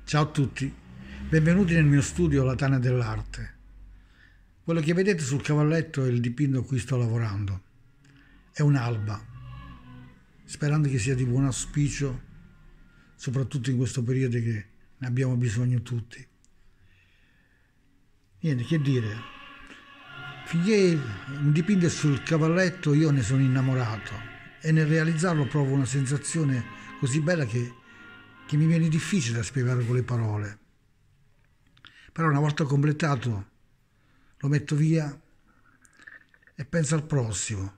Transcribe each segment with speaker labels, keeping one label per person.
Speaker 1: Ciao a tutti, benvenuti nel mio studio La Tana dell'Arte. Quello che vedete sul cavalletto è il dipinto a cui sto lavorando. È un'alba, sperando che sia di buon auspicio, soprattutto in questo periodo che ne abbiamo bisogno tutti. Niente, che dire, finché un dipinto è sul cavalletto io ne sono innamorato e nel realizzarlo provo una sensazione così bella che mi viene difficile da spiegare con le parole. Però una volta completato lo metto via e penso al prossimo.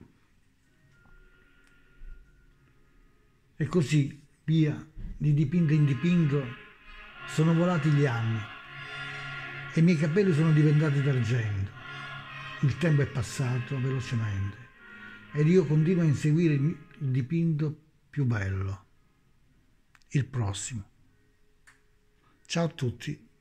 Speaker 1: E così, via, di dipinto in dipinto, sono volati gli anni e i miei capelli sono diventati d'argento. Il tempo è passato velocemente ed io continuo a inseguire il dipinto più bello, il prossimo. Ciao a tutti.